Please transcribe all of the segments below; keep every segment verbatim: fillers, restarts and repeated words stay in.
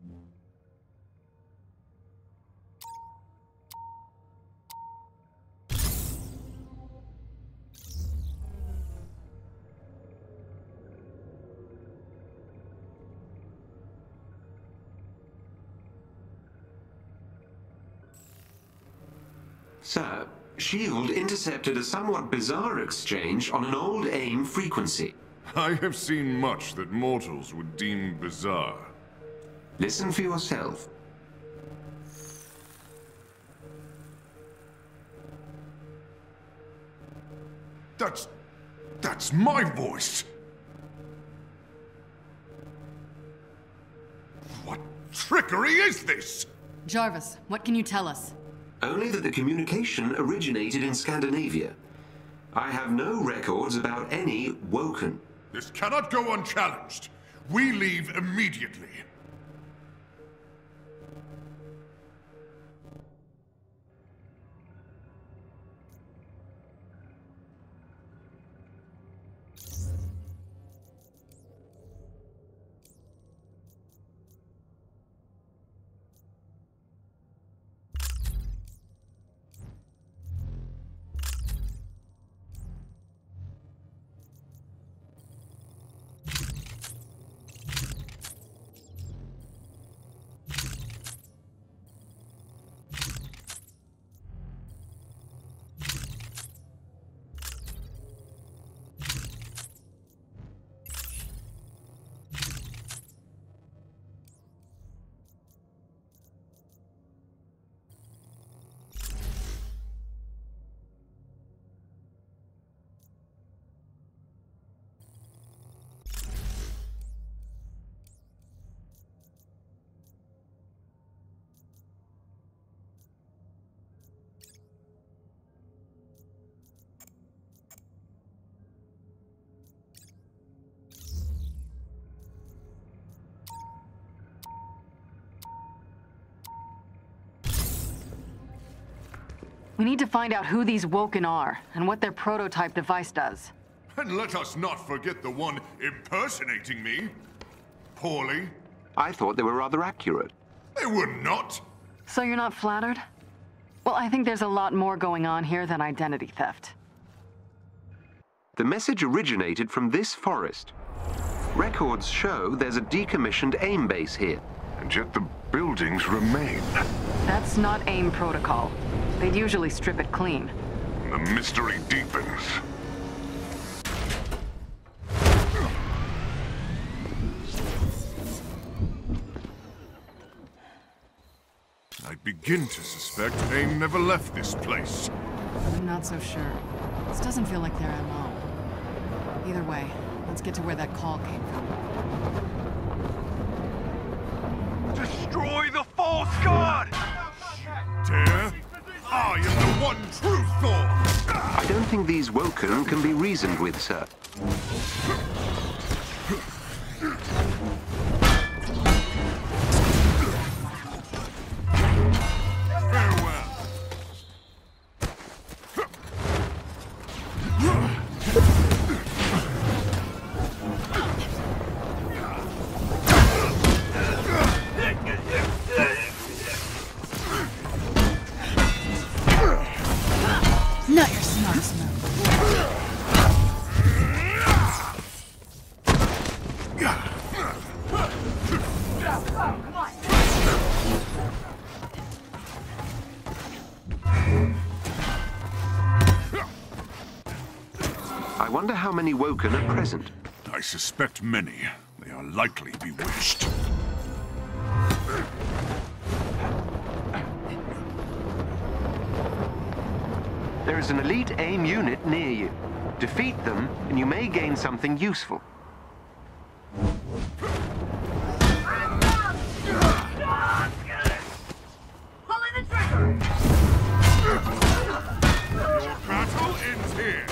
Sir, SHIELD intercepted a somewhat bizarre exchange on an old AIM frequency. I have seen much that mortals would deem bizarre. Listen for yourself. That's... that's my voice! What trickery is this? Jarvis, what can you tell us? Only that the communication originated in Scandinavia. I have no records about any Woken. This cannot go unchallenged. We leave immediately. We need to find out who these Woken are, and what their prototype device does. And let us not forget the one impersonating me. Poorly. I thought they were rather accurate. They were not. So you're not flattered? Well, I think there's a lot more going on here than identity theft. The message originated from this forest. Records show there's a decommissioned AIM base here. And yet the buildings remain. That's not AIM protocol. They'd usually strip it clean. The mystery deepens. I begin to suspect AIM never left this place. I'm not so sure. This doesn't feel like their M O. Either way, let's get to where that call came from. Destroy the false god! Dare? I am the one true Thor! I don't think these Woken can be reasoned with, sir. Not your smartest move. I wonder how many Woken are present. I suspect many. They are likely bewitched. There is an elite AIM unit near you. Defeat them, and you may gain something useful. Pulling the trigger! Your battle ends here.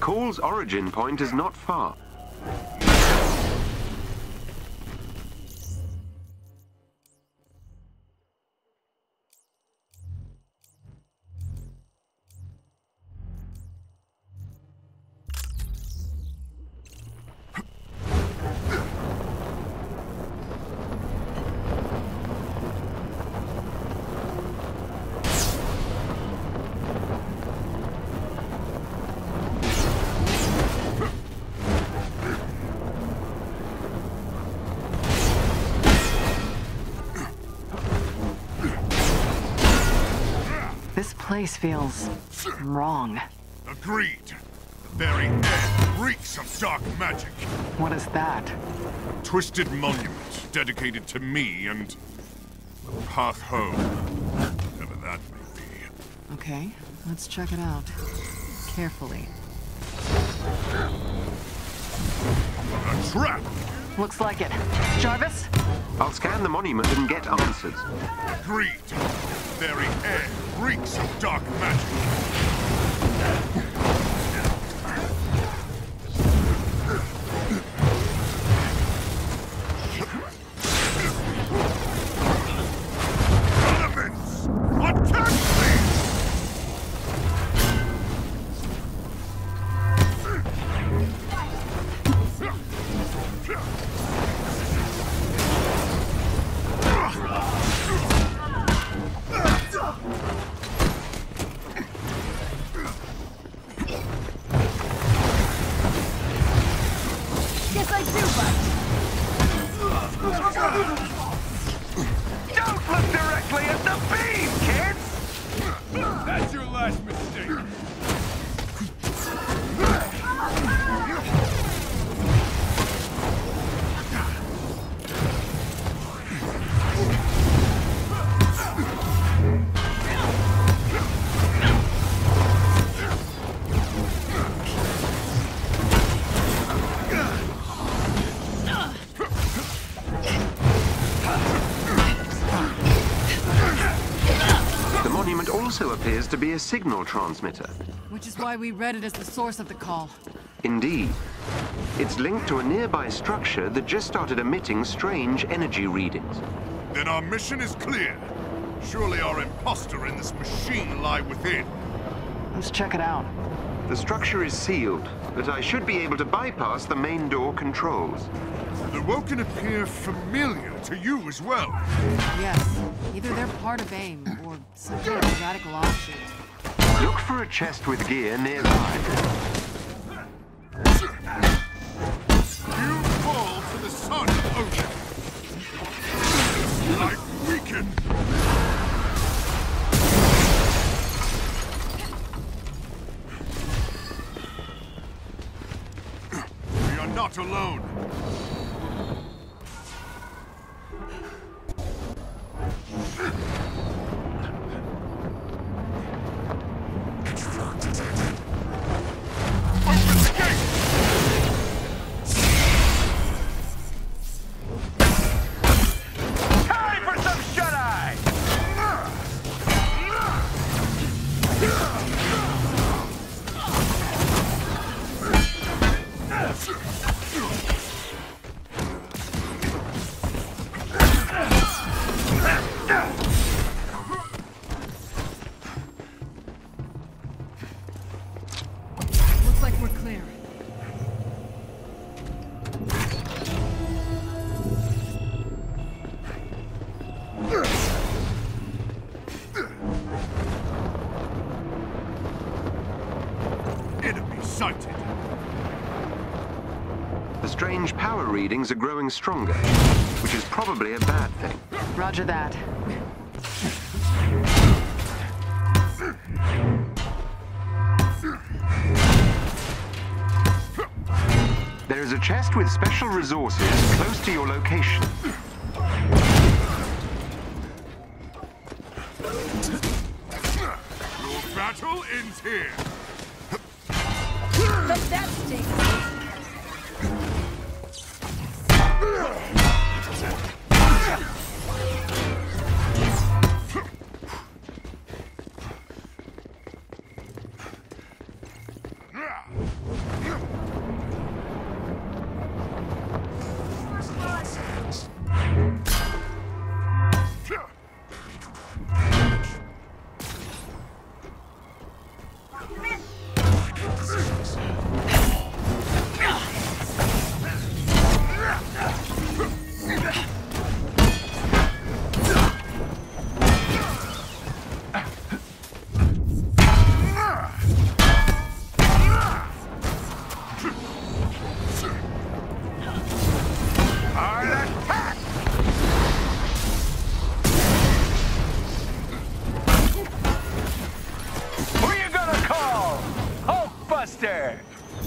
call's origin point is not far. This place feels wrong. Agreed. The very air reeks of dark magic. What is that? Twisted monument dedicated to me and the path home. Whatever that may be. Okay, let's check it out. Carefully. A trap! Looks like it. Jarvis? I'll scan the monument and get answers. Agreed. The very air reeks of dark magic. Elements! Attack me! Guess I do, bud. Don't look directly at the beam, kids! That's your last mistake. The monument also appears to be a signal transmitter. Which is why we read it as the source of the call. Indeed. It's linked to a nearby structure that just started emitting strange energy readings. Then our mission is clear. Surely our imposter in this machine lie within. Let's check it out. The structure is sealed, but I should be able to bypass the main door controls. The Woken appear familiar to you as well. Yes. Either they're part of AIM, or some kind of radical offshoot. Look for a chest with gear nearby. You fall to the sun, Odin. Like weaken. We are not alone. Time for some shut-eye! Looks like we're clear. Enemy sighted. The strange power readings are growing stronger, which is probably a bad thing. Roger that. There is a chest with special resources close to your location. Your battle ends here. Let that stink. monster!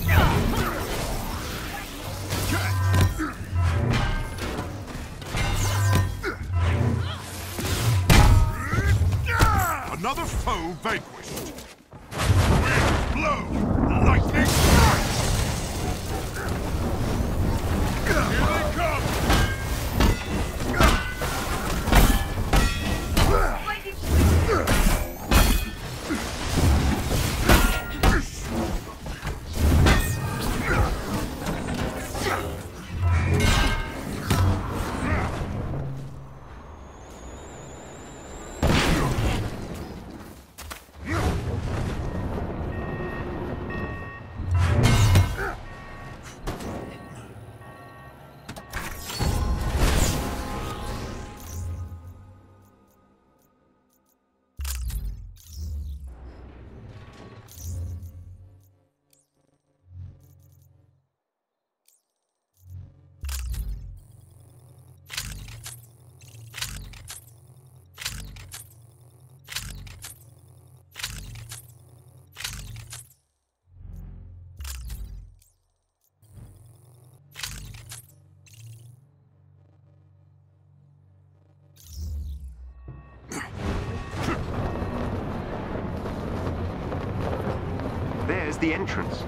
Another foe vanquished. Wind blow, lightning strike. Here they come. There's the entrance.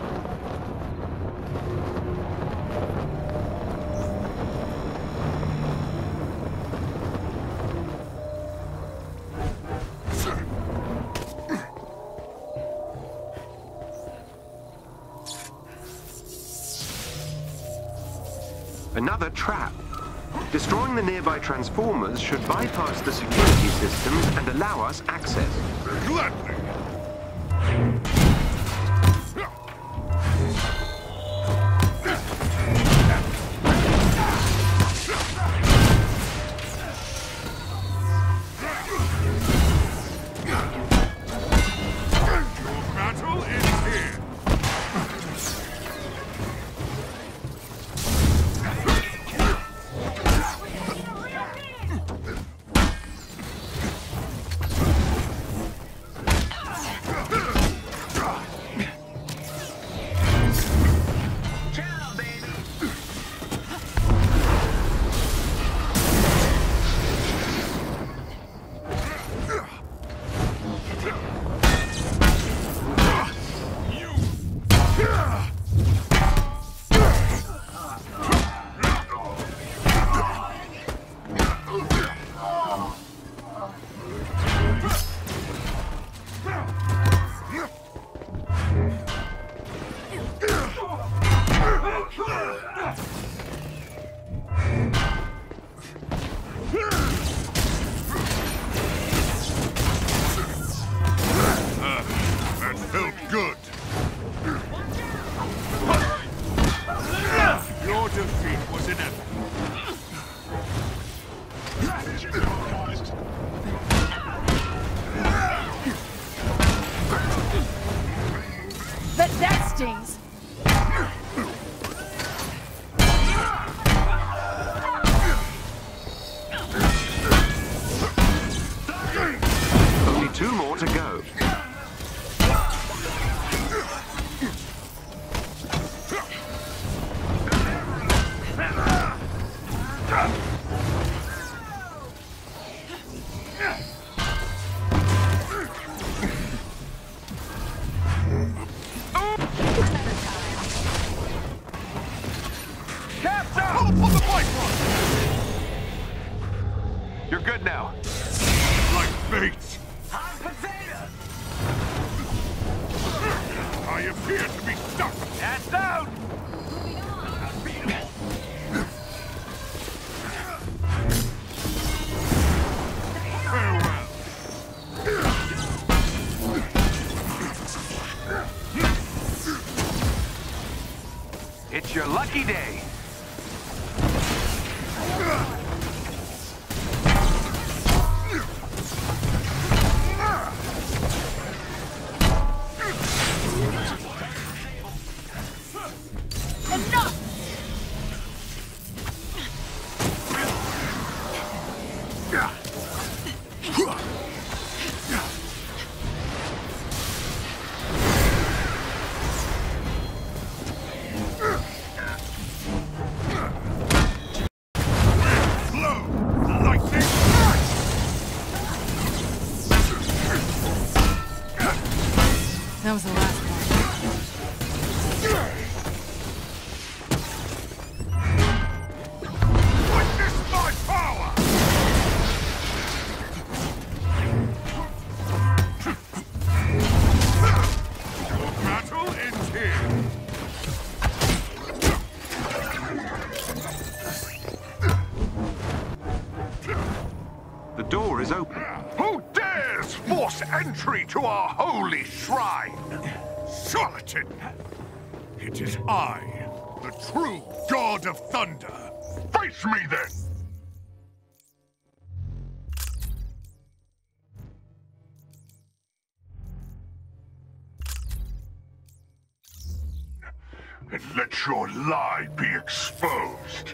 Another trap. Destroying the nearby transformers should bypass the security systems and allow us access. Gladly. That, that stings. Only two more to go. You're good now. Like bait. Hot potato! I appear to be stuck. That's out! Farewell. It's your lucky day. That was the last one. Witness my power! Your battle ends here. The door is open. Who dares force entry to our holy shrine? Charlatan! It is I, the true God of Thunder. Face me then! And let your lie be exposed.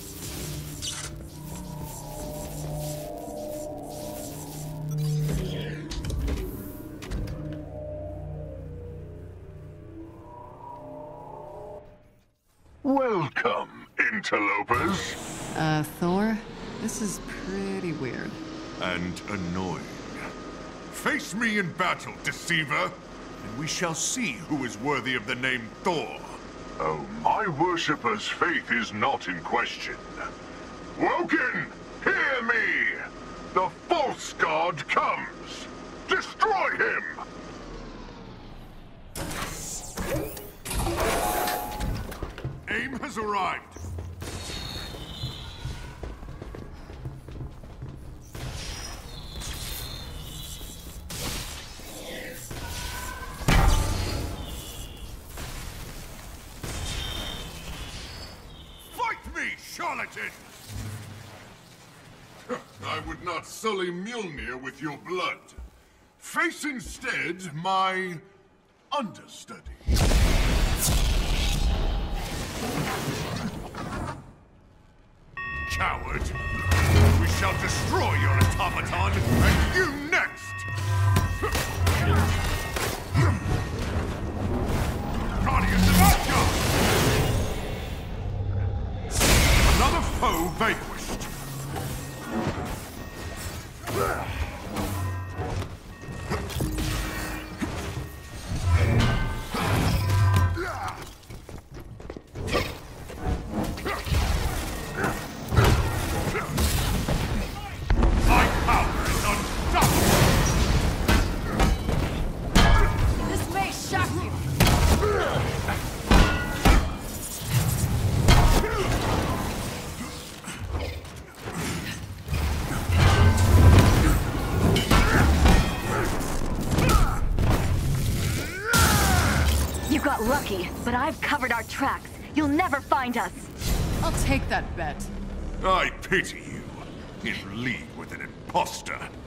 Welcome, interlopers. Uh, Thor? This is pretty weird. And annoying. Face me in battle, deceiver, and we shall see who is worthy of the name Thor. Oh, my worshipper's faith is not in question. Woken, hear me! The false god comes! Destroy him! Aim has arrived. Fight me, charlatan! I would not sully Mjolnir with your blood. Face instead my understudy. Coward! We shall destroy your automaton, and you next! Guardians of Asgard! Another foe vanquished! Lucky, but I've covered our tracks. You'll never find us. I'll take that bet. I pity you. In league with an imposter.